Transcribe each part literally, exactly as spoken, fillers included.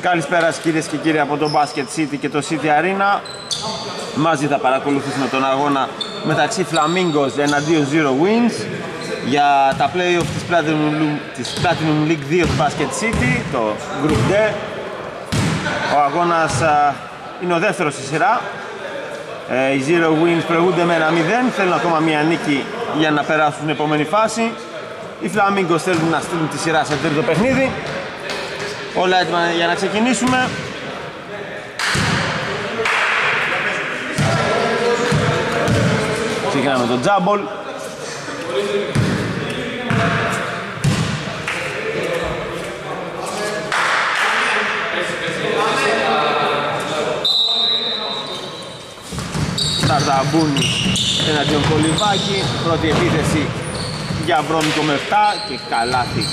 Καλησπέρα κυρίες και κύριοι από το Basket City και το City Arena. Μαζί θα παρακολουθήσουμε τον αγώνα μεταξύ Flamingos εναντίον Zero Wins για τα play-off της Platinum, της Platinum League δύο του Basket City, το Group D. Ο αγώνας α, είναι ο δεύτερος στη σειρά. Ε, οι Zero Wins προηγούνται με ένα μηδέν, θέλουν ακόμα μία νίκη για να περάσουν στην επόμενη φάση. Οι Flamingos θέλουν να στείλουν τη σειρά σε τρίτο παιχνίδι. Όλα έτοιμα για να ξεκινήσουμε. Ξεκινάμε το τζάμπολ. Σταρταμπούνι εναντίον Κολυβάκη. Πρώτη επίθεση για Βρώμικο με επτά και καλάθι.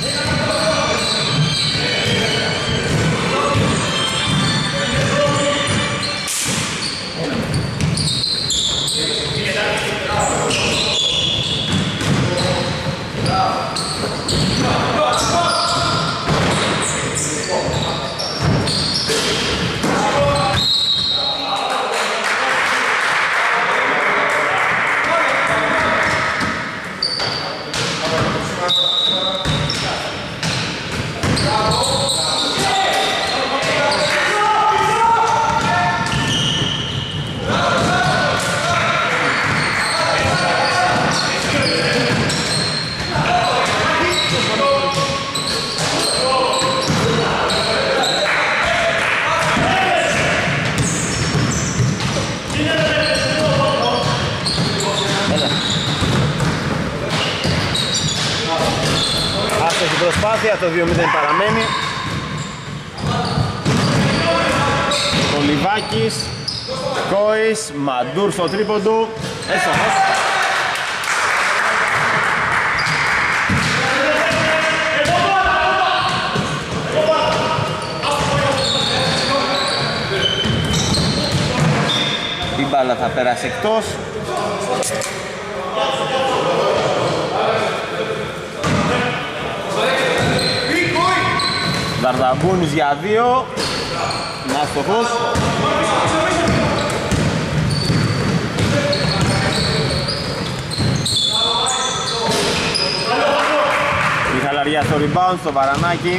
Προσπάθεια, το δύο μηδέν παραμένει. Κολυβάκης, Κόης, Μαντούρ στο τρίποντο, έστοχος. Η μπάλα θα περάσει εκτός. Δαρδαμπούνης για δύο, άστοχος. Η Χαλαριά στο rebound, στο Βαρανάκι.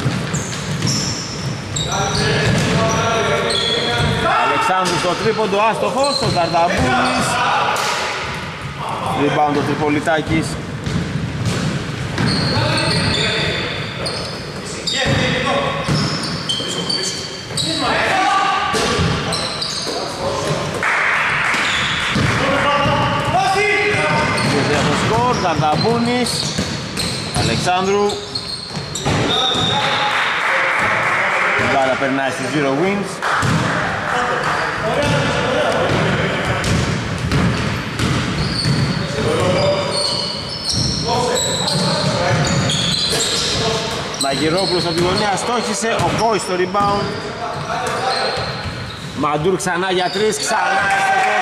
Αλεξάνδρου στο τρίποντο, άστοχος, ο Δαρδαμπούνης. Rebound ο Τριπολιτάκης. Δαρδαμπούνης, Αλεξάνδρου. Η μπάλα περνάει στη Zero Wins. Μαγειρόπουλος από τη γωνία στόχισε, ο Κόης στο rebound. Μαντούρ ξανά για τρεις, ξανά έστοχος.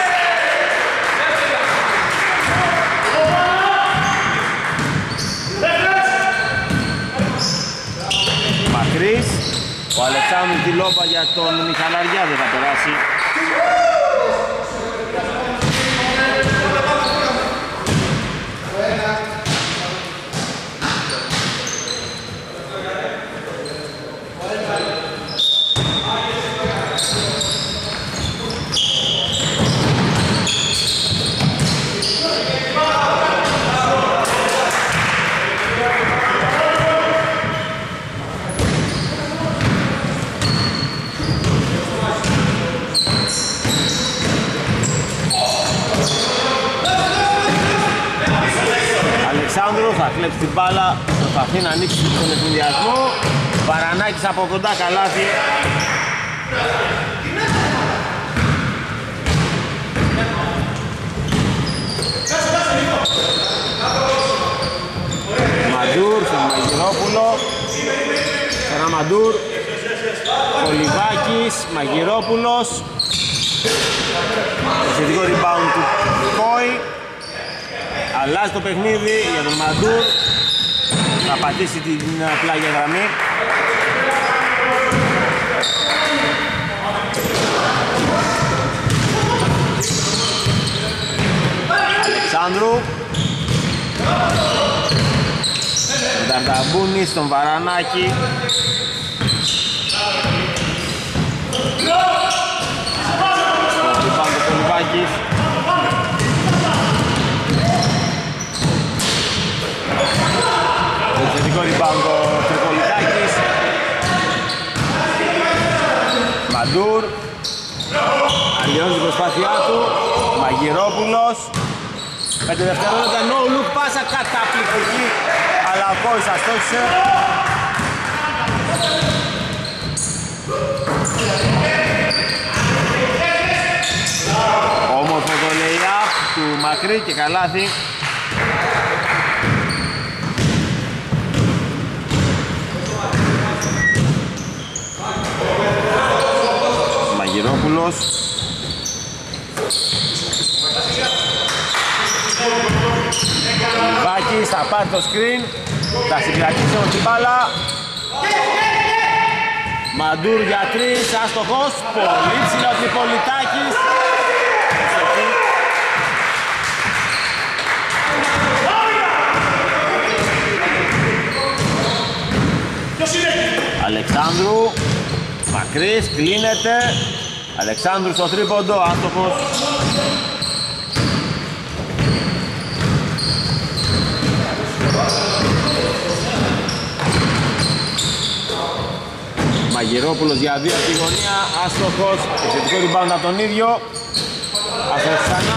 Μακρύς, ο Αλεξάνδρου τη λόμπα για τον Μιχαλαριά, δεν θα περάσει. Θα κλέψει την μπάλα, προσπαθεί να ανοίξει τον ευνηδιασμό. Βαρανάκης από κοντά, καλάθι. Μαντούρ στον Μαγειρόπουλο. Ένα Μαντούρ. Κολυβάκης, Μαγειρόπουλος. Το σχετικό rebound του Κόη. Αλλάζει το παιχνίδι για τον Μαντούρ. Θα πατήσει την πλάγια γραμμή. Αλεξάνδρου. Δαρδαμπούνης στον Βαρανάκη. Στο rebound ο Κολυβάκης. Εξαιρετικό rebound ο Τρικολιτάκης. Μαντούρ. Αλλοιώνει την προσπάθειά του. Μαγειρόπουλος. Πέντε δευτερόλεπτα, no look πάσα καταπληκτική, αλλά ο Κόης αστόχισε. Όμορφο το lay-up του Μακρύ και καλάθι. Μαγειρόπουλος. Λιβάκης θα πάρει το screen, θα συγκρατήσει με την μπάλα. Μαντούρ για τρεις, άστοχος, πολύ ψηλό Τριπολιτάκης. Αλεξάνδρου, Μακρύς, κλείνεται. Αλεξάνδρου στο τρίποντο, άστοχος. Μαγειρόπουλος για δύο από τη γωνία, άστοχος, εξαιρετικό rebound από τον ίδιο. Άστοχος ξανά.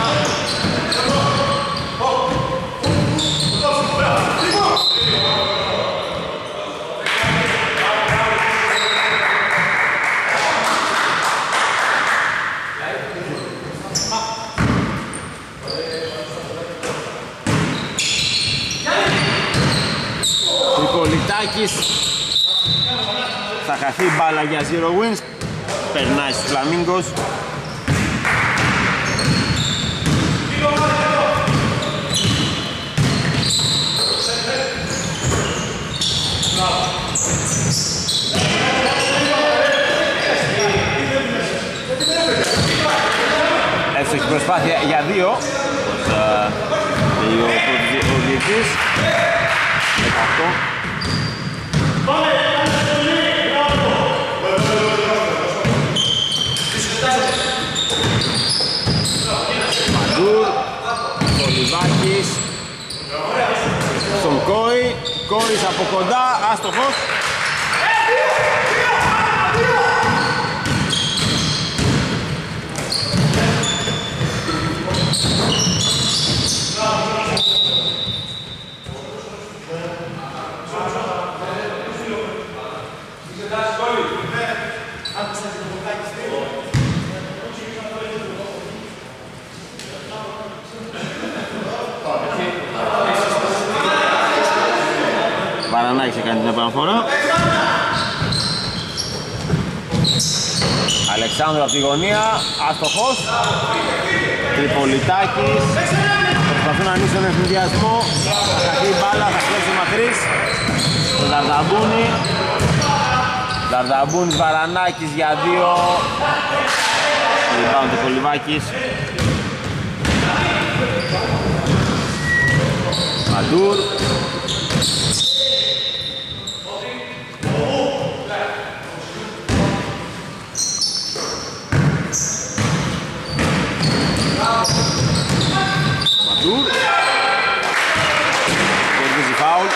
Τρικολιτάκης. Θα χαθεί μπάλα για zero wins. Περνάει στους Φλαμίγκος. Εύστοχη προσπάθεια για δύο. Ο διετής. δεκαοκτώ. Μαντούρ, Κολυβάκης, στον Κόη, Κόης από κοντά, άστοχος. Βαρανάκης έκανε την επαναφορά. Αλεξάνδρου από τη γωνία, άστοχος. Τριπολιτάκης. Προσπαθούν να ανοίξουν τον ευθυνδιασμό. Θα χαθεί η μπάλα, θα κλέψει ο Μακρύς. Το Δαρδαμπούνι. Δαρδαμπούνις, Βαρανάκης για δύο. Rebound το Κολυβάκης. Μαντούρ. Μαντούρ. Κερδίζει φάουλ.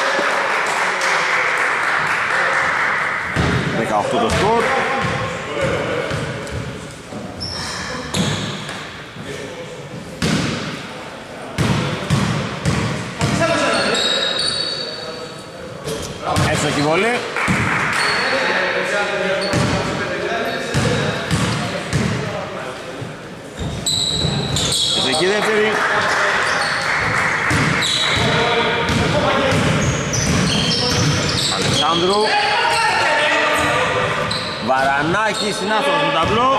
δεκαοκτώ το σκορ. Εύστοχη βολή. Ευτυχή δεύτερη. Αλεξάνδρου. Βαρανάκη στην άστοχο του ταμπλό.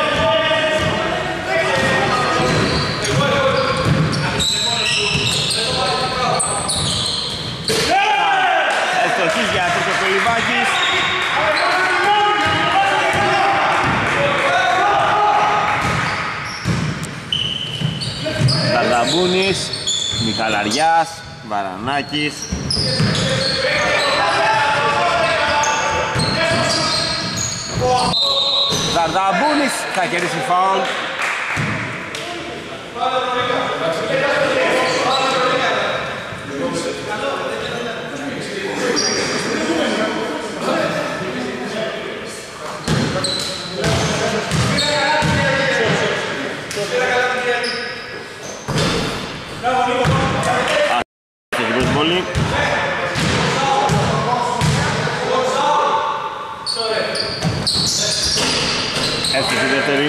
Ευτυχής για τρίτο Κολυβάκης. Δαρδαμπούνης. Μιχαλαριάς, Βαρανάκης. Δαρδαμπούνης θα κερδίσει φάουλ. Έτσι στη δεύτερη.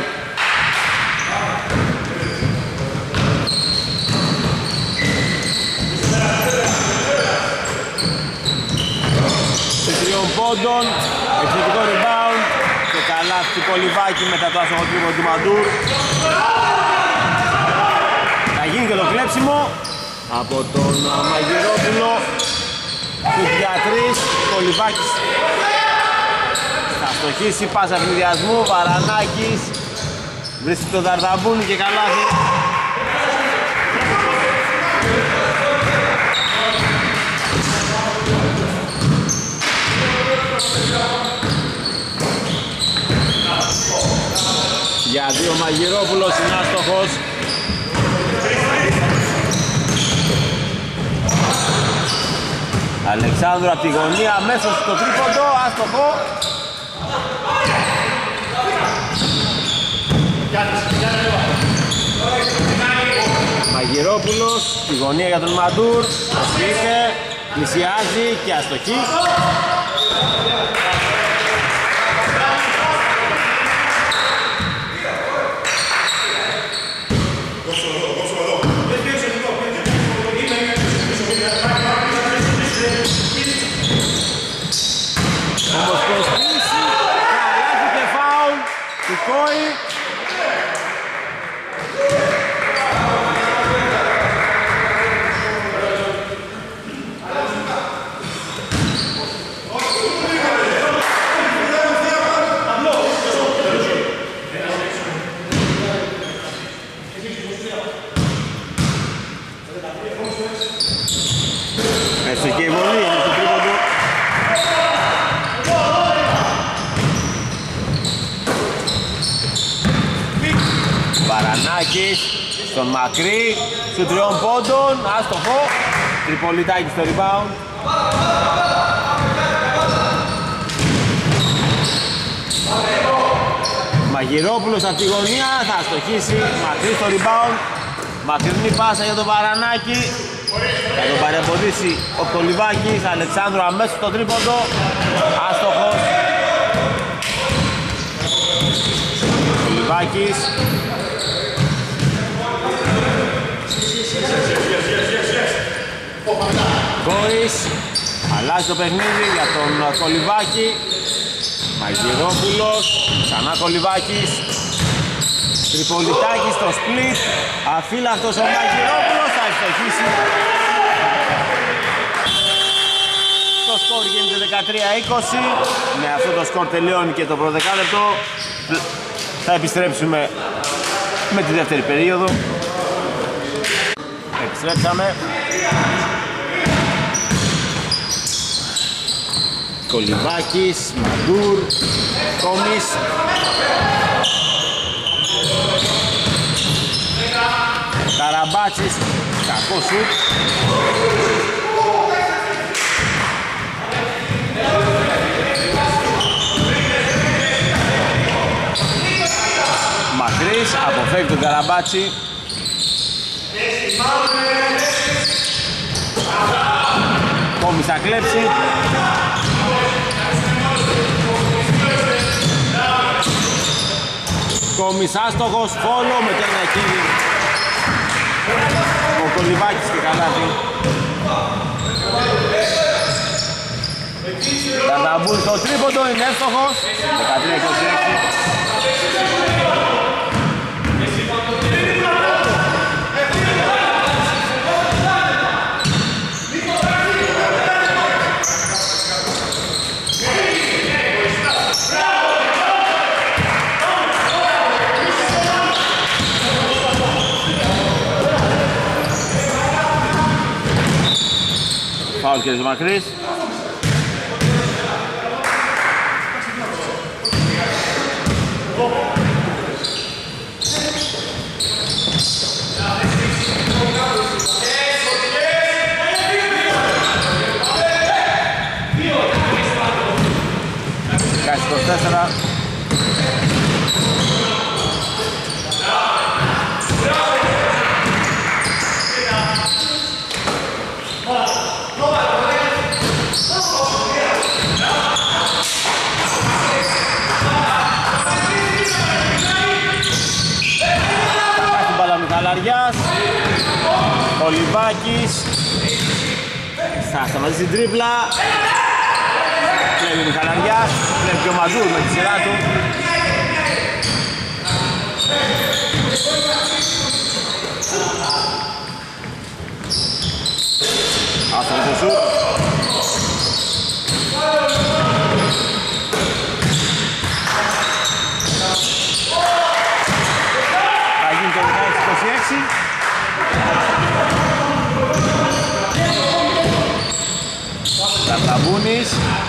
Σε τριών πόντων, επιθετικό rebound και καλάθι του Κολυβάκη μετά το άστοχο τρίποντο του Μαντούρ. Θα γίνει και το κλέψιμο από τον Μαγειρόπουλο. Τους για τρεις, Κολυβάκης θα στοχίσει, πάσα ευνηδιασμού, Βαρανάκης βρίσκει τον Δαρδαμπούνι και καλάθι. Για δύο Μαγειρόπουλος είναι άστοχος. Αλεξάνδρου από τη γωνία, μέσα στο τρίποντο, άστοχο. Μαγειρόπουλος, στη γωνία για τον Μαντούρ, ασκείται, πλησιάζει και αστοχή. Όμως προσπίσει, καλάθι και φάουλ του Κόη. Έτσι και η βολή είναι στο τρίποντο. Βαρανάκης στον μακρύ, σου τριών πόντων, άστοχο. Τριπολιτάκι στο rebound. Μαγειρόπουλος από τη γωνία, θα αστοχίσει, μακρύ στο rebound. Μακρινή πάσα για τον Βαρανάκη. Θα τον παρεμποδίσει ο Κολυβάκης, Αλεξάνδρου αμέσως στο τρίποντο. Άστοχος. Κολυβάκης. Κόης. Αλλάζει το παιχνίδι για τον Κολυβάκη. Μαγειρόπουλος. Ξανά Κολυβάκης. Τριπολιτάκι στο split. Αφύλακτος ο Μαγειρόπουλος, θα ευστοχίσει. Το σκορ γίνεται δεκατρία είκοσι. Με αυτό το σκορ τελειώνει και το πρώτο δεκάλεπτο. Θα επιστρέψουμε με τη δεύτερη περίοδο. Επιστρέψαμε. Κολυβάκης, Μαντούρ, Κόμης. Καραμπάτσης, κακό σουτ. Μακρύς, αποφεύγει τον Καραμπάτσι. Κόμις θα κλέψει. Κόμις άστοχος, φόλο με το ένα κίνημα. Ο Κολυβάκης και καλάθι. Δαρδαμπούνι στο τρίποντο, είναι εύστοχος. δεκατρία είκοσι έξι. Φάουλ και Μακρύς. είκοσι τέσσερα. Μιχαλαριάς, ο Λιβάκης θα σταματήσει την τρίπλα. Κλέβει ο Μιχαλαριάς, κλέβει και ο Μαντούρ με τη σειρά του. Άστο το σουτ. Ταρταμπούνης,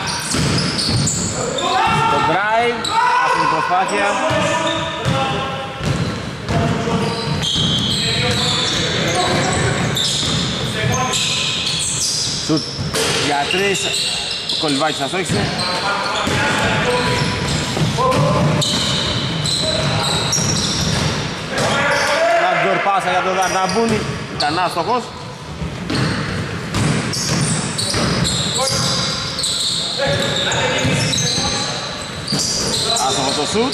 το drive, αυτή την προσπάθεια. Σουτ για τρεις, ο Κολυβάκης θα στόχισε. Backdoor πάσα για τον Ταρταμπούνη, ήταν άστοχος. Άστοχο το σουτ.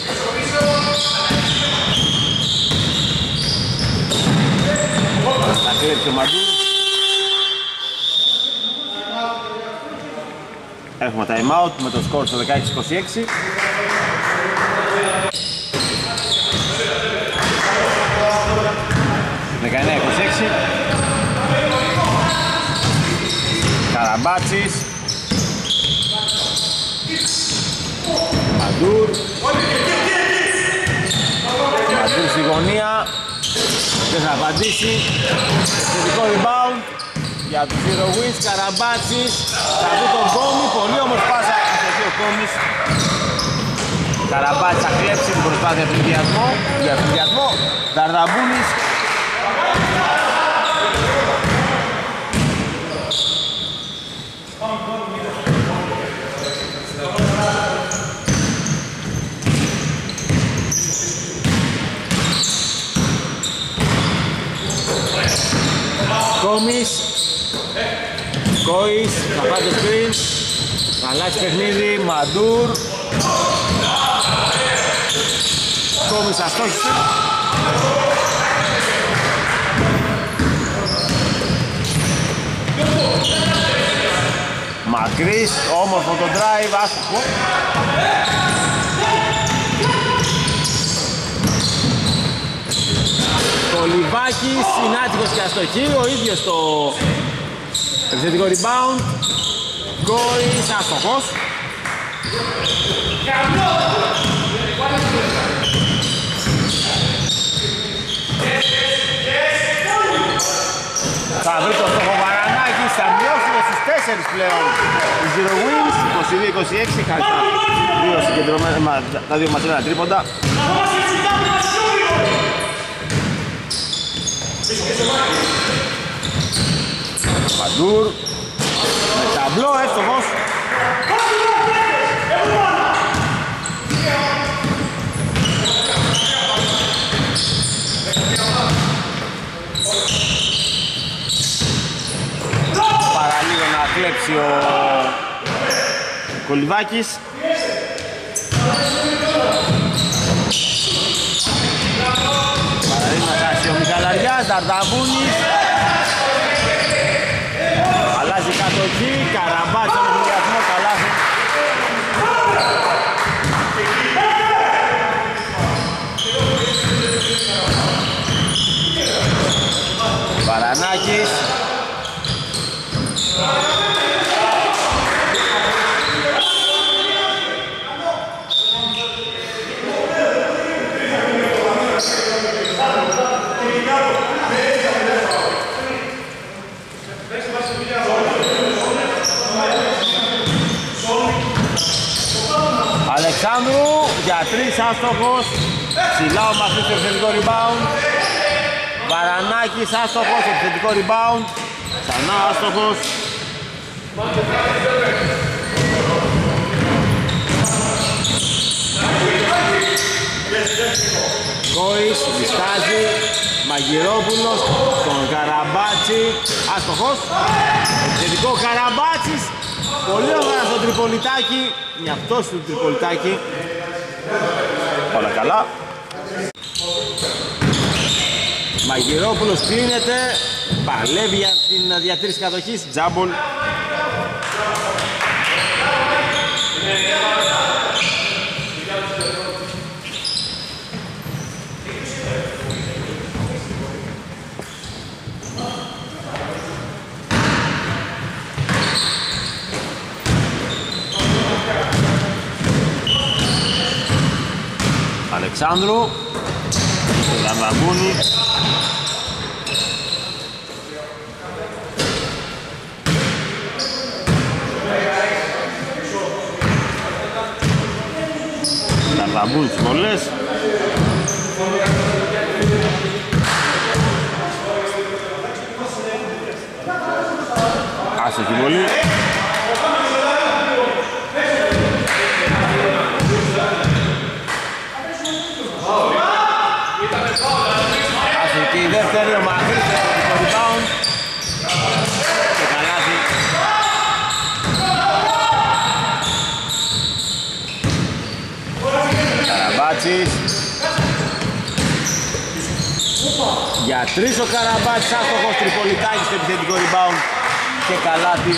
Θα κλέψει ο Μαντού. Έχουμε time out με το σκορ στο δεκαέξι είκοσι έξι. δεκαεννέα είκοσι έξι. Καραμπάτσης. Μαντούρ. Μαντούρ στη γωνία. Δεν θα απαντήσει. Θετικό rebound για τους Zero Wins. Καραμπάτσης. Θα βρει τον Κόμι. Πολύ όμως πάσα. Αστοχή ο Κόμις. Καραμπάτσης θα κλέψει την προσπάθεια του ενδιασμό. Για τον ενδιασμό. Ταρταμπούνης. Κόμις, Κόης, θα πάει το screen, θα αλλάξει παιχνίδι, Μαντούρ. Κόμις αστόχησε. Μακρύς, όμορφο το drive, άστοχο. Ο Λιβάκης είναι άτυχος και αστοχή, ο ίδιος το επιθετικό rebound. Γκόης άστοχος. Θα βρει το στόχο Βαρανάκης, θα μειώσει στους τέσσερις πλέον οι Zero Wins, είκοσι δύο είκοσι έξι, χάρη τα δύο συγκεντρωμένα, τα δύο μαζεμένα τρίποντα. Μαντούρ με ταμπλό, εύστοχος. Παραλίγο να κλέψει ο Κολυβάκης. Παραλίγο να χάσει ο Μιχαλαριάς, Ταρταμπούνης. Αλλάζει κατοχή, Καραμπάτσα με τον διασμό, καλάθι. Βαρανάκης. Αλεξάνδρου για τρεις άστοχος. Ψηλά ο Μαθής στο επιθετικό rebound. Βαρανάκης άστοχος, επιθετικό rebound. Ξανά άστοχος. Κόης, διστάζει. Μαγειρόπουλος, τον Καραμπάτσι. Άστοχος. Επιθετικό Καραμπάτσις. Πολύ ωραία στο τριπολιτάκι. Μια πτώση του τριπολιτάκι. Όλα καλά. Μαγειρόπουλος κλείνεται. Παλεύει για την διατήρηση κατοχής. Τζάμπολ. Αλεξάνδρου, το Λαμβαγκούνι. Λαμβαγκούνι στις βολές. Άστοχη βολή. Και η δεύτερη ο Μαθής στο rebound και καλάθι. Καραμπάτσις για τρεις ο Καραμπάτσις, άστοχος, τριπολιτάκι στο επιθετικό rebound και καλάθι.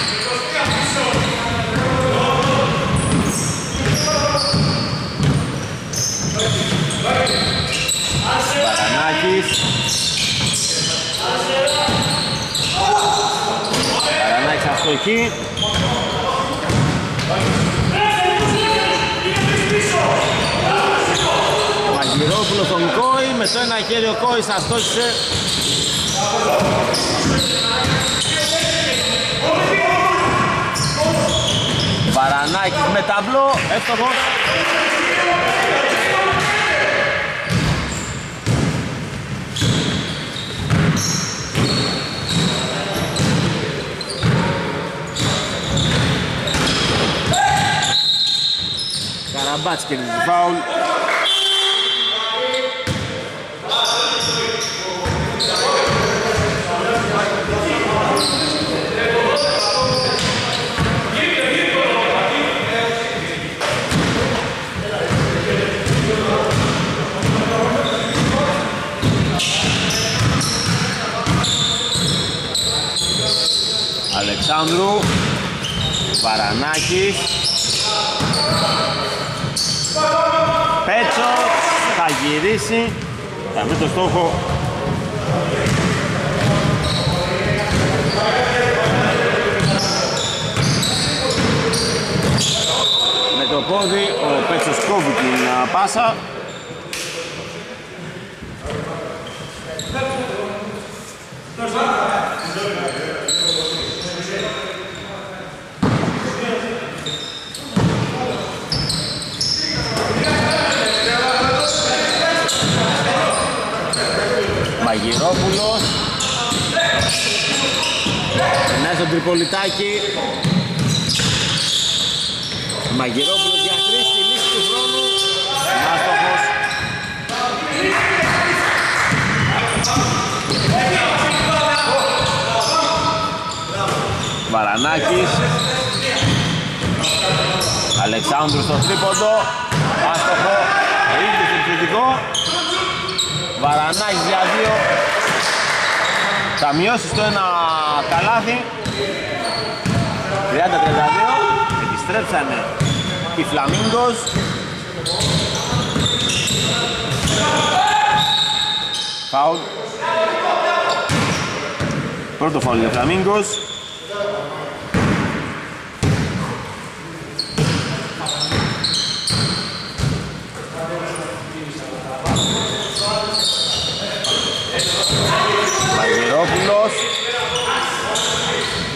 Βαρανάκης. Βαρανάκης αστοχή. Μαγειρόπουλος τον Κόη, με το ένα χέρι ο Κόης αστόχησε. Βαρανάκης με ταμπλό, εύστοχος. Καραμπάτς και την φάουλ. Αλεξάνδρου, Βαρανάκης. Πέτσος θα γυρίσει, θα βρει το στόχο. Με το πόδι ο Πέτσος κόβει την πάσα. Μαγειρόπουλος. Περνάει στο τριπολιτάκι. Μαγειρόπουλος για τρεις στη λύση του χρόνου. Άστοχος. Βαρανάκης. Αλεξάνδρου στο τρίποντο. Άστοχο. Ίδιο στο επιθετικό. Βαρανάκης για δύο. Θα μειώσει στο ένα καλάθι. τριάντα τριάντα δύο. Επιστρέψανε οι Φλαμίγκος. Φάουλ. Πρώτο φάουλ για Φλαμίγκος. Μαγειρόπουλος.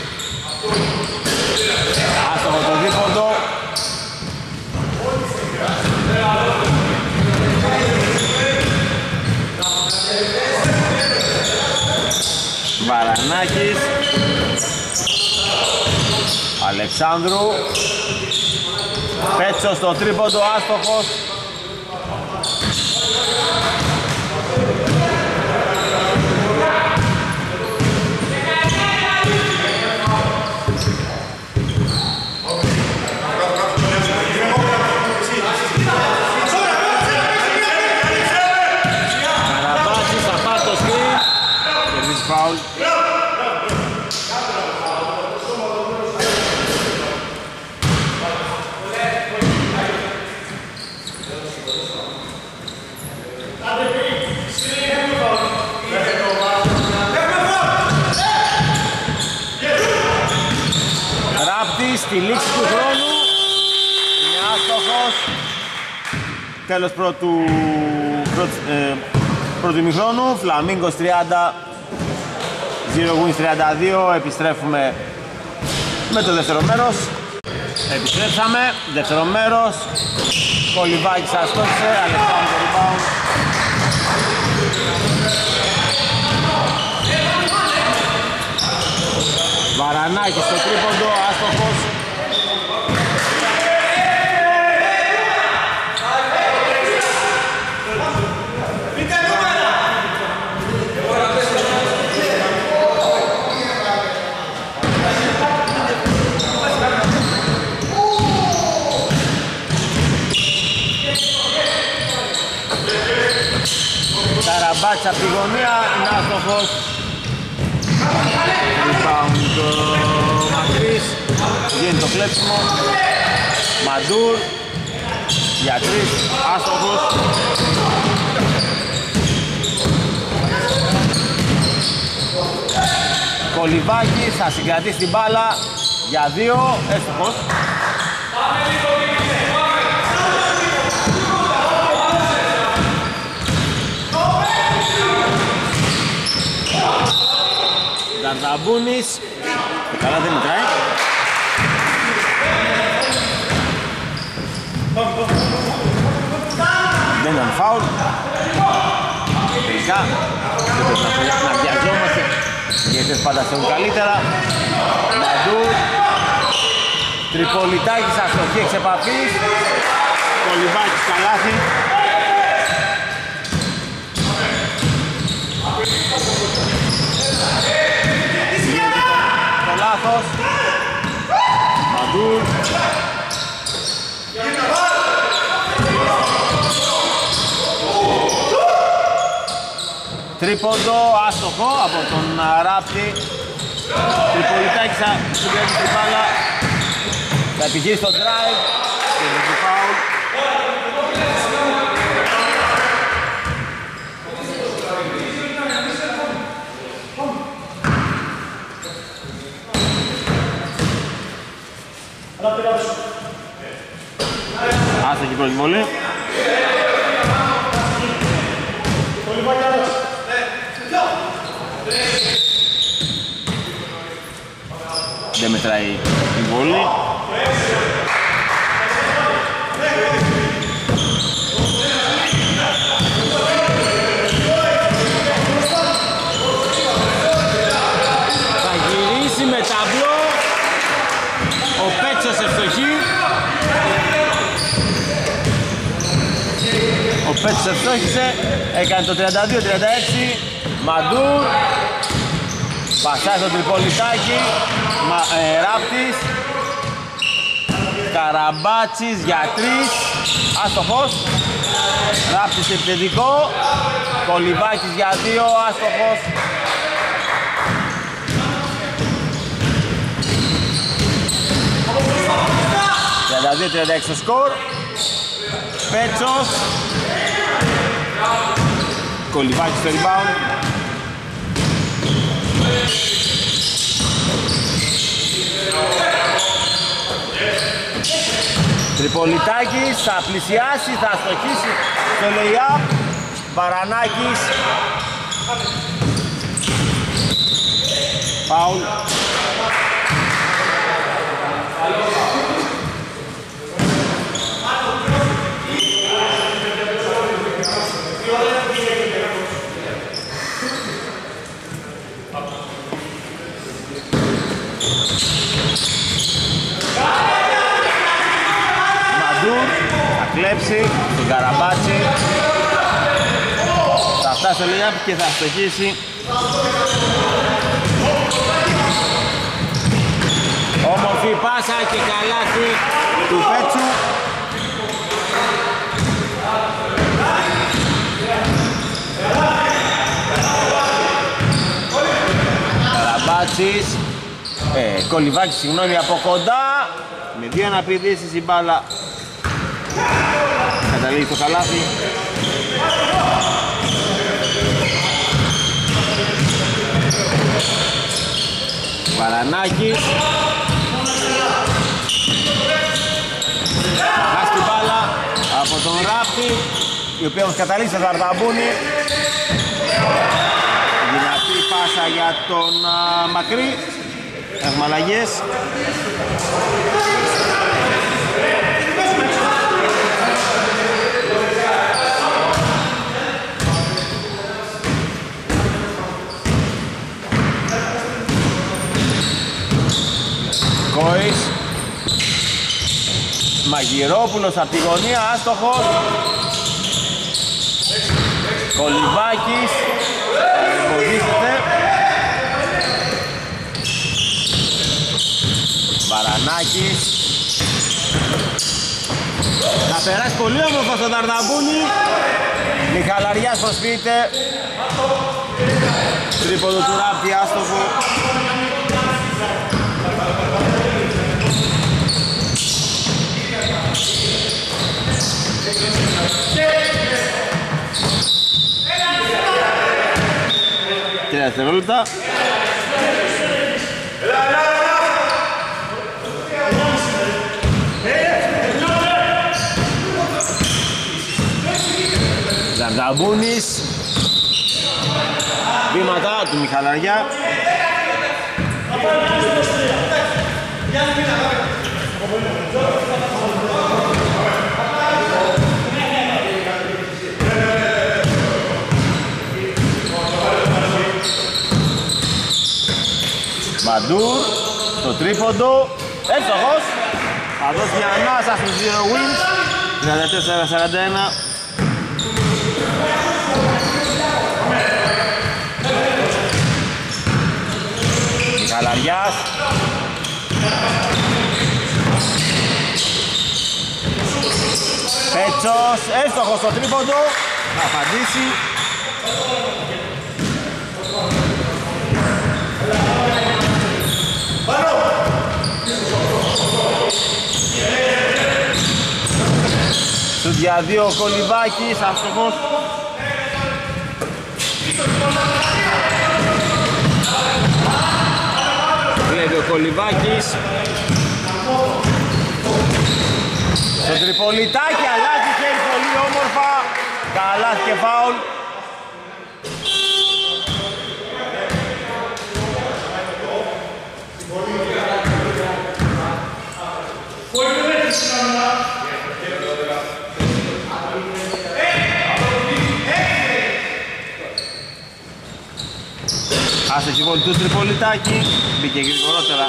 Άστοχο το δίποντο. Βαρανάκης, Αλεξάνδρου, Πέτσος στο τρίποντο, άστοχος. Καραμπάτσης, απάτο σκριν, κερδίζει φάουλ. Στη λήξη του χρόνου είναι άστοχος. Τέλος πρώτου, πρώτου, ε, πρώτου ημιχρόνου. Φλαμίγκος τριάντα, zero wins τριάντα δύο. Επιστρέφουμε με το δεύτερο μέρος. Επιστρέψαμε, δεύτερο μέρος. Κολυβάκης αστόχησε, Αλεξάνδρου το rebound. Βαρανάκης στο τρίποντο, άστοχος. Καραμπάτσης από τη γωνία, είναι άστοχος. Rebound μακρύς, γίνει το κλέψιμο. Μαντούρ για τρεις, άστοχος. Κολυβάκης θα συγκρατήσει την μπάλα για δύο, έστοχος. Δαρδαμπούνης, καλά δεν μετράει. Δεν ήταν φάουλ. Τελικά δεν πρέπει να βιαζόμαστε, γιατί πάντα θέλουν καλύτερα. Μαντού, Τριπολιτάκης αστοχή εξ επαφής. Κολυβάκης καλάθι. Το λάθος. Μαντού. Τρίποντο άστοχο από τον Ράπτη. Τριπολιτάκης θα συγκρίνει την μπάλα. Θα επιχείρει στο drive και με το foul. Άστοχη πρώτη βολή. Δεν μετράει η βολή. Θα γυρίσει με ταμπλό. Ο Πέτσος ευστοχή. Ο Πέτσος ευστόχησε. Έκανε το τριάντα δύο τριάντα έξι. Μαντούρ. Πασάει στο Τριπολιτάκι. Μα, ε, Ράπτης. Καραμπάτσης για τρεις. Άστοχος. Ράπτης επιθετικό. Κολυβάκης για δύο. Άστοχος. τριάντα δύο τριάντα έξι το σκορ. Πέτσος. Κολυβάκης στο rebound. Τριπολιτάκης θα πλησιάσει, θα αστοχίσει στο lay-up. Βαρανάκης. Φάουλ. κλέψει τον Καραμπάτσι. Θα φτάσει στο layup και θα στοχίσει. Όμορφη πάσα και καλάθι του Πέτσου. Καραμπάτσης, ε, Κολυβάκης, συγγνώμη, από κοντά. Με δύο αναπηδήσεις η μπάλα καταλήγει στο καλάθι. Βαρανάκης. Θα χάσει την μπάλα από τον Ράπτη, η οποία όμως καταλήγει στο Δαρδαμπούνι. Δυνατή πάσα για τον α, Μακρύ. Έχουμε αλλαγές. Κόης. Μαγειρόπουλος από τη γωνία, άστοχος. Κολυβάκης. Εμποδίζεται. Βαρανάκης. Θα περάσει πολύ όμορφα στο Δαρδαμπούνι. Μιχαλαριάς προσποιείται. Τρίποδο του Ράπτη, άστοχο. Τρία δευτερόλεπτα. Δαρδαμπούνης. Βήματα του Μιχαλαριά. Μαντούρ, το τρίποντο, εύστοχος. Θα δώσει μια ανάσα στους δύο wins. τριάντα τέσσερα σαράντα ένα. Μιχαλαριάς. Πέτσος, εύστοχος στο τρίποντο. Θα απαντήσει. Στους για δύο ο Κολυβάκης, άστοχος. Βλέπει ο Κολυβάκης. Το τριπολιτάκι αλλάζει χέρι πολύ όμορφα. Καλά και φάουλ. Άστοχη βόλη του Τριπολιτάκη, μπήκε γρηγορότερα.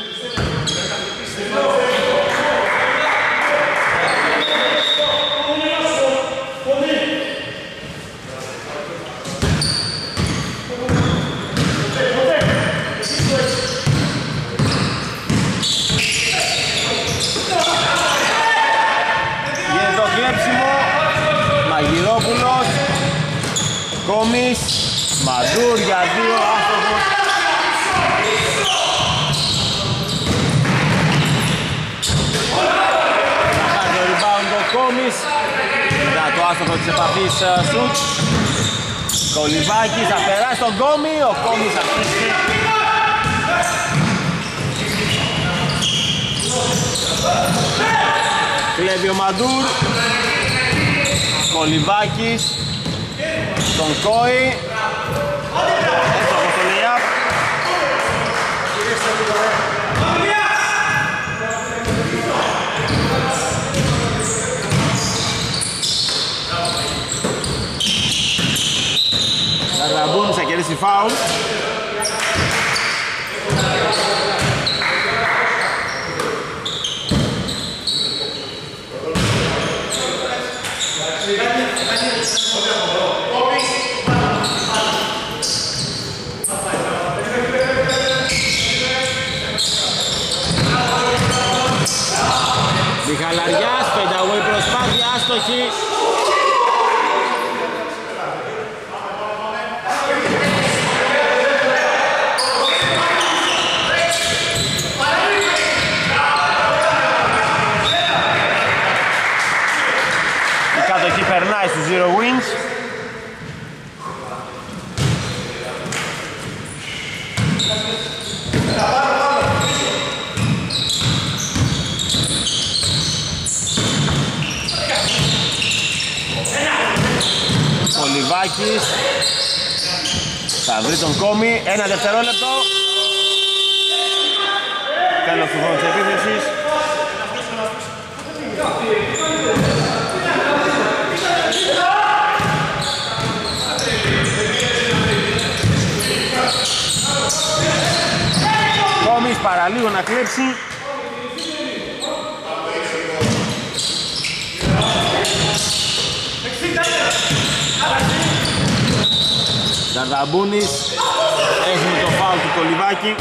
Γίνεται το κλέψιμο, Μαγειρόπουλος, Κόμης, Μαντούρ για δύο, άστοχος. Θα κάνει το rebound ο Κόμης για το άστοχο της επαφής σουτ. Κολυβάκης θα περάσει τον Κόμη, ο Κόμης θα χτίσει. Κλέβει ο Μαντούρ, Κολυβάκης, τον Κόη. Εύστοχος στο layup. Δαρδαμπούνης θα κερδίσει φάουλ. άστοχη. Η κατοχή περνάει στους zero wins. Πολυβάκης θα βρει τον Κόμι, ένα δευτερόλεπτο. Τέλος του χρόνου της επίθεσης. Κόμις παραλίγο να κλέψει. Δαρδαμπούνης, έχουμε το φάουλ του Κολυβάκη.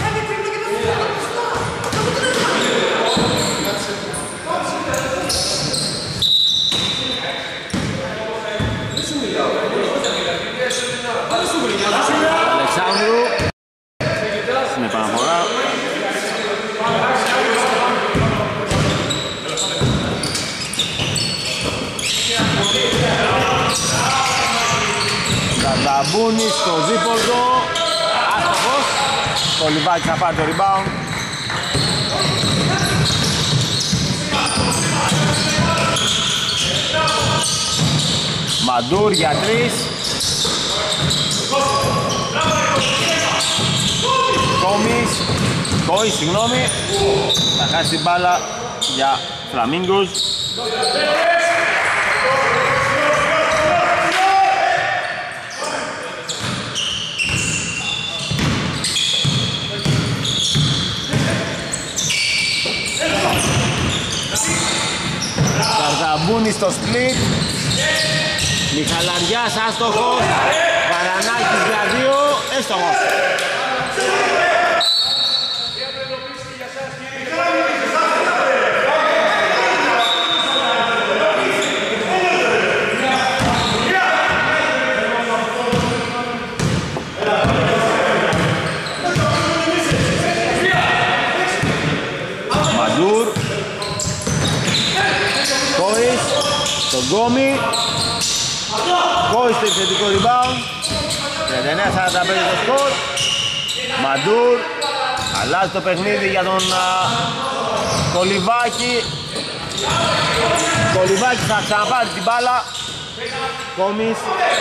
Αλεξάνδρου στην επαναφορά. Δαρδαμπούνης στο δίπολτο, άστοχος. Κολυβάκης θα πάρει το rebound. Μαντούρ για τρεις. Κόμις, Κόης, συγγνώμη. Θα χάσει την μπάλα για Φλαμίγκος. Καρδαμπούνης στο split. Μιχαλαριάς άστοχος. Βαρανάκης για δύο, έστοχος. Μαντούρ. Κόης. Τον Γκόμι. Κόης στο επιθετικό rebound. τριάντα εννέα σαράντα πέντε το σκορ. Μαντούρ αλλάζει το παιχνίδι για τον Κολυβάκη. Κολυβάκη θα ξαναπάρει την μπάλα. Κόμις.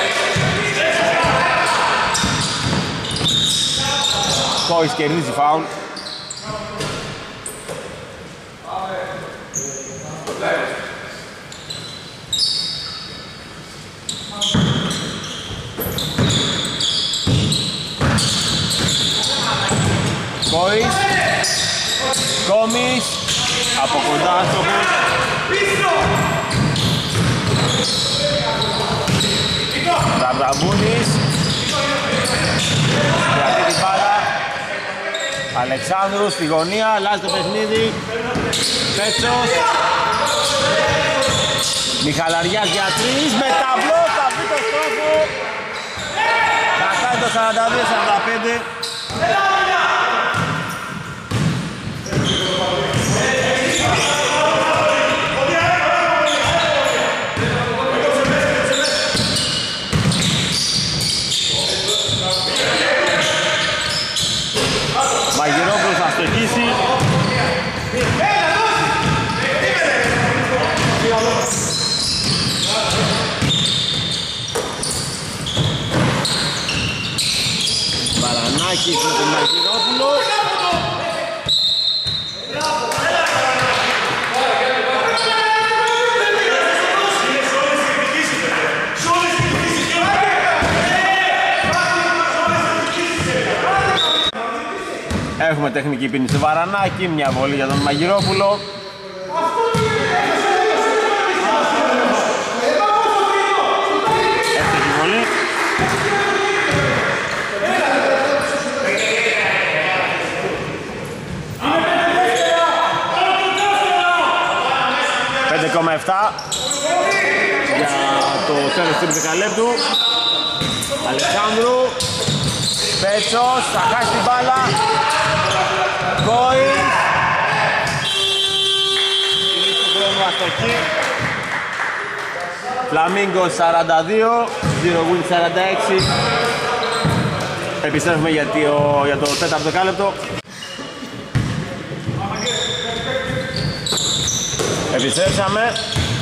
Κόης κερδίζει φάουλ. Κόης, Κόμις, από κοντά άστοχος. Δαρδαμπούνης, κρατεί την μπάλα. Αλεξάνδρου στη γωνία, αλλάζει το παιχνίδι. Πέτσος. Μιχαλαριάς για τρεις, με ταμπλό, θα βγει το στόχο. Θα κάνει το σαράντα δύο σαράντα πέντε. Μαγειρόπουλος θα στοχίσει. Βαρανάκης με τον Μαγειρόπουλο. Έχουμε τεχνική ποινή στο Βαρανάκη, μια βολή για τον Μαγειρόπουλο. Εύστοχη βολή. πέντε κόμμα επτά. τέλος του δεκαλέπτου. Αλεξάνδρου, Πέτσος, θα χάσει την μπάλα. Κόης. Κινήσει του χρόνου αστοχή. Φλαμίγκος σαράντα δύο, Zero Win σαράντα έξι. Επιστρέφουμε για το, για το τέταρτο δεκάλεπτο. Επιστρέψαμε.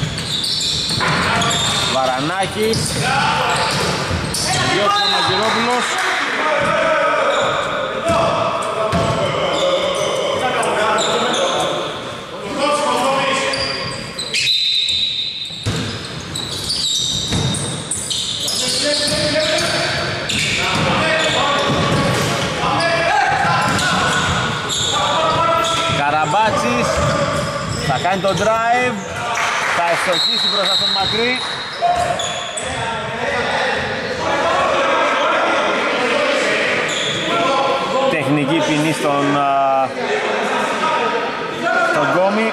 Βαρανάκης. Διώξει ο Μαγκυρόπουλος. Καραμπάτσης θα κάνει το drive, θα ευστοχίσει μπροστά στον Μακρύ. Τεχνική ποινή στον, στον Γκόμι.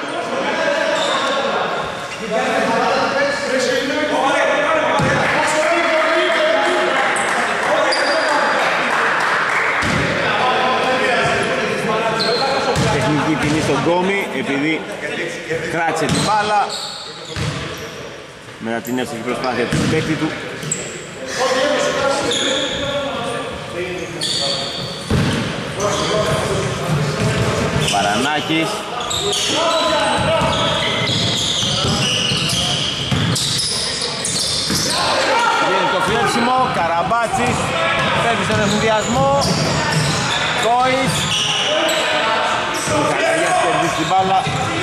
Τεχνική ποινή στον Γκόμι επειδή κράτησε την μπάλα μετά την εύστοχη προσπάθεια του παίκτη του. Βαρανάκης. Βγαίνει το φλέψιμο, Καραμπάτσης φεύγει στον ευθυνδιασμό. Κόης. Ο Καραγιάς κερδίζει την μπάλα.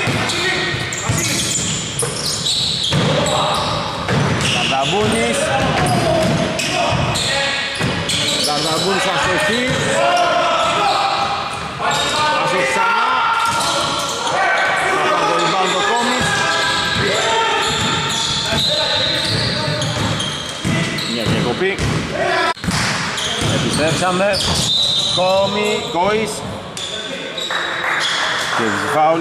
Καρδαμπούνης. Καρδαμπούνης αστοχή. Αστοχή ξανά. Θα το rebound το Κόμις. Μια διακοπή. Επιστρέψαμε. Κόμι, Κόης. Και φάουλ.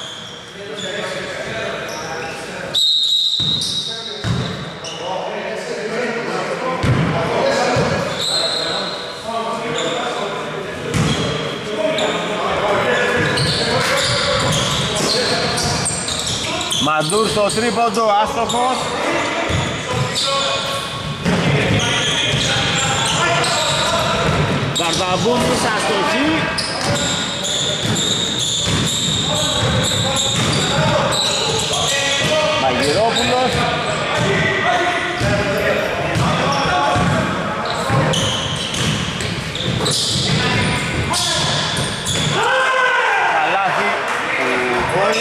Μαντούρ στο τρίποντο, άστοχος. Καρδαμπούνης, αστοχή. Μαγειρόπουλος. Καλάθι του Κόη.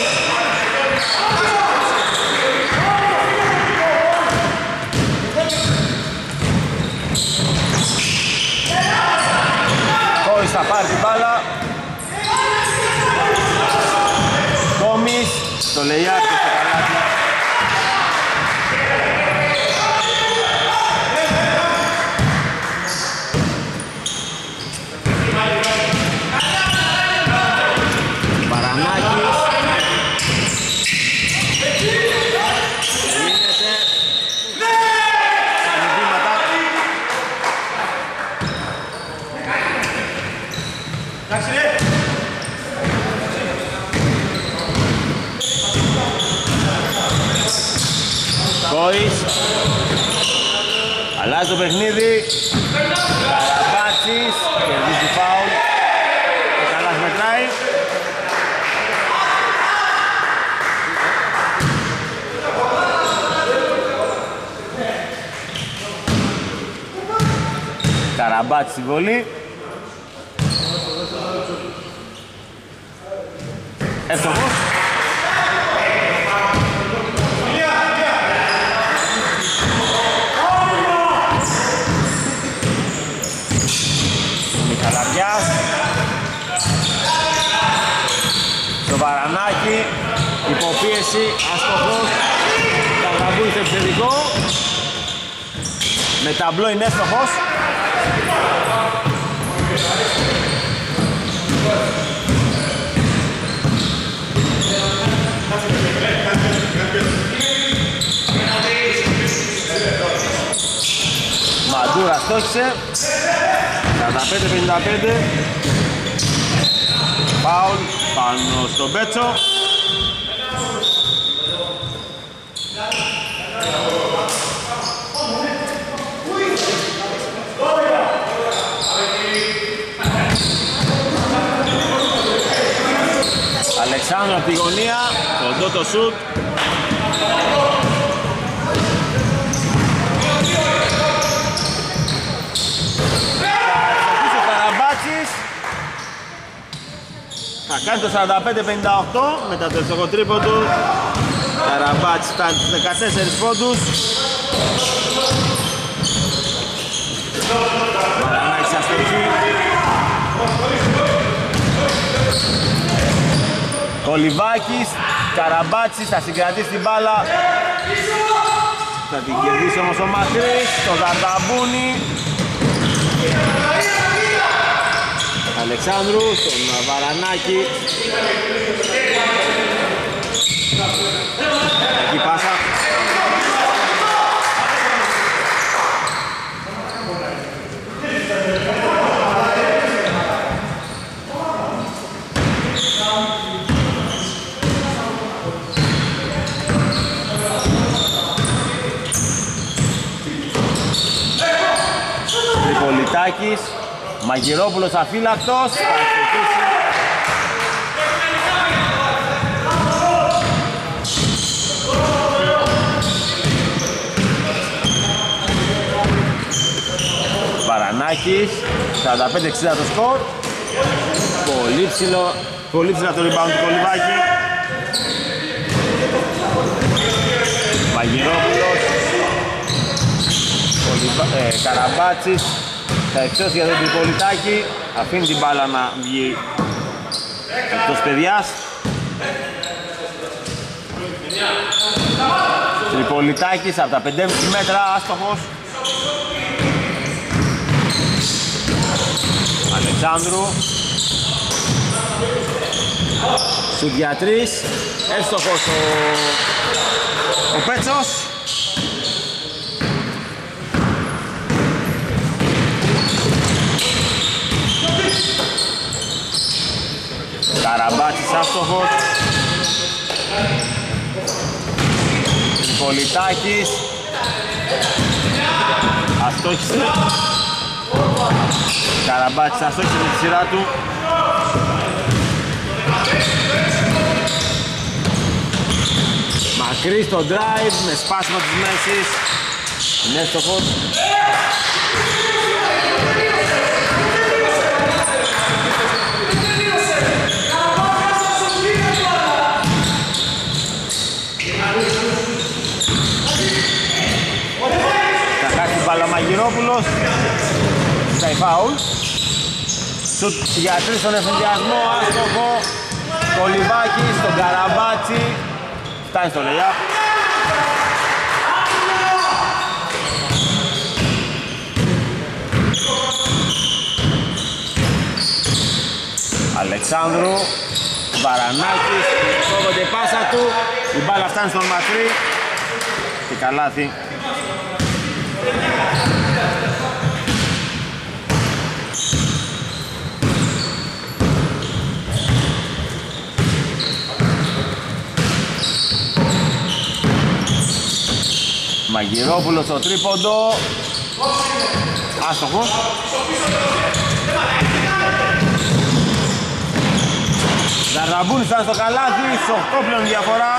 Κόης θα πάρει την μπάλα. Κόμις στο Λεϊάκ και στο Καλάθι. Κόης. Αλλάζει το παιχνίδι. Καραμπάτσης. Κερδίζει φάουλ. Ο Καλάς μετράει. Καραμπάτσης στη βολή. Εύστοχος. Μιχαλαριάς. Το Βαρανάκι. Υποπίεση. Αστοχός. Καραμπούλης στο επιθετικό. Με ταμπλό είναι εύστοχος. αστόχησε. σαράντα πέντε πενήντα πέντε. Φάουλ πάνω στον Πέτσο. Αλεξάνδρου από τη γωνία, κοντό το σουτ. Ο Καραμπάτσης θα κάνει το σαράντα πέντε πενήντα οκτώ μετά το εύστοχο τρίποντο. Καραμπάτσης φτάνει στους δεκατέσσερις πόντους. Μαρανάκης αστοχή. Κολυβάκης, Καραμπάτσης θα συγκρατήσει την μπάλα. Θα την κερδίσει όμως ο Μακρύς, το Ζαρδαμπούνι. Αλεξάνδρου στον Βαρανάκη. Εκεί πάσα. Τριπολιτάκης, Μαγειρόπουλος αφύλακτος, θα αστοχίσει. Βαρανάκης, σαράντα πέντε εξήντα το σκορ. Πολύ ψηλό, πολύ ψηλά το rebound του Κολυβάκη. Μαγειρόπουλος, ε, Καραμπάτσης θα εξώσει για τον Τριπολιτάκη, αφήνει την μπάλα να βγει εκτός παιδιάς. Τριπολιτάκης από τα πέντε κόμμα πέντε μέτρα, άστοχος. Αλεξάνδρου, σουτ για τρεις, εύστοχος ο, ο Πέτσος. Καραμπάτσης άστοχος. Τριπολιτάκης αστόχησε. Καραμπάτσης αστόχησε με τη σειρά του. Μακρύ στο drive με σπάσιμο της μέσης. Είναι εύστοχος. Μαγειρόπουλος στα φάουλ. Σουτ για τρεις στον εφηδιασμό, άστοχο. Κολυβάκη στον Καραμπάτσι, φτάνει στο lay-up. Αλεξάνδρου, Βαρανάκης, κόβονται η πάσα του, η μπάλα φτάνει στον Μακρύ και καλάθι. Μαγειρόπουλος στο τρίποντο, άστοχο. Ζαρδαμπούνης ήταν στο καλάθι, στις οκτώ πλέον διαφορά.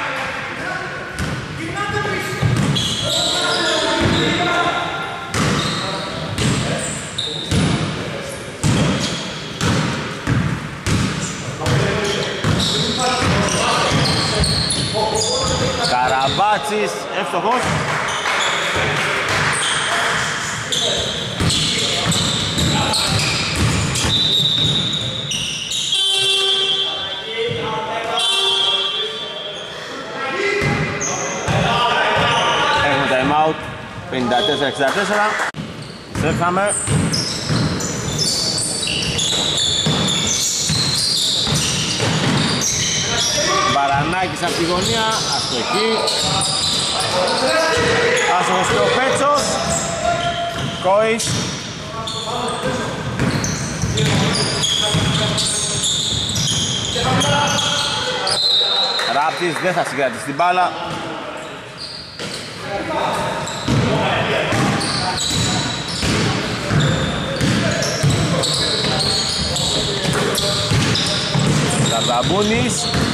Καραμπάτσης, εύστοχος. Έχουμε time out, πενήντα τέσσερα εξήντα τέσσερα. Στρέφαμε. Βαρανάκης από τη γωνία, αστοχή. Άστοχος και ο Πέτσος. Κόης. Ράπτης δεν θα συγκρατήσει την μπάλα. Ζαρδαμπούνης.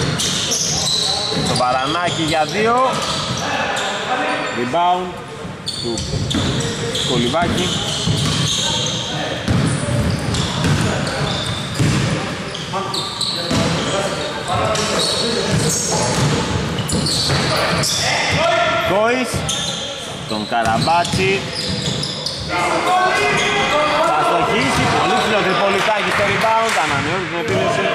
Το Βαρανάκι για δύο. Rebound του Κολυβάκη. Κόης, τον Καραμπάτσι. Θα στοχίσει, πολύ ψηλό τριπολιτάκι στο rebound, ανανεώνει την επίλυση.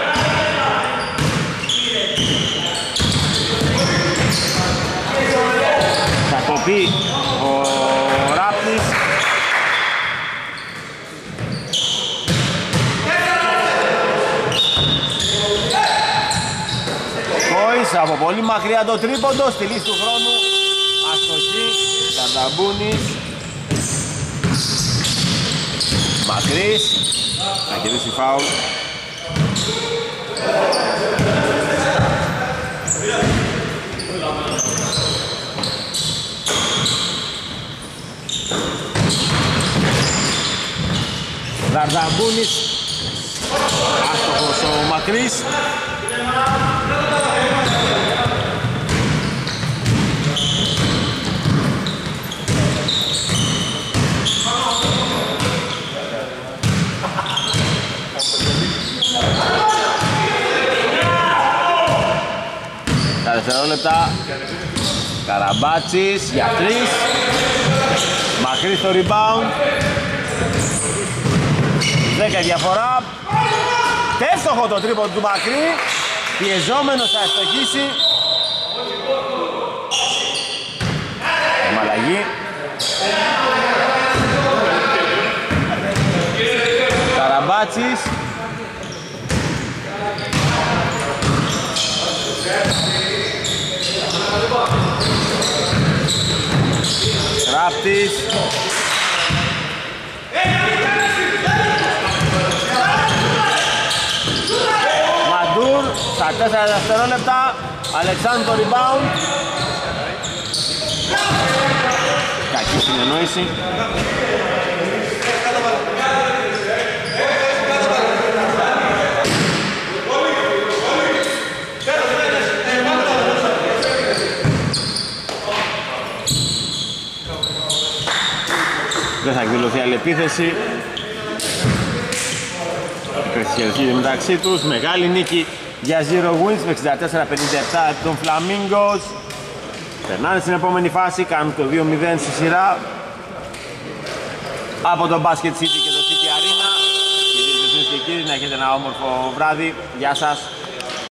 Θα το πει ο Ράπτης. Κόης από πολύ μακριά το τρίποντο, στη λύση του χρόνου. Αστοχή, Ζαρδαμπούνης. Μακρύς, θα κερδίσει φάουλ. Ζαρδαμπούνης, άστοχος ο Μακρύς. Τα δευτερόλεπτα. Καραμπάτσης για τρεις. Μακρύς στο rebound. δέκα διαφορά. Τεύστοχο το τρίποντο του Μακρύ. Πιεζόμενος θα ευστοχίσει. Μαλαγή. Καραμπάτσης. Ράπτης. Μαντούρ στα τέσσερα δευτερόλεπτα. Αλεξάνδρου το rebound. Κακή συνεννόηση. Δεν θα εκδηλωθεί άλλη επίθεση. Κρεσχερχεί μεταξύ τους. Μεγάλη νίκη για zero wins με εξήντα τέσσερα πενήντα επτά των Flamingos. Περνάνε στην επόμενη φάση, κάνουν το δύο μηδέν στη σειρά από το Basket City και το City Arena. Κυρίες και κύριοι, να έχετε ένα όμορφο βράδυ. Γεια σας.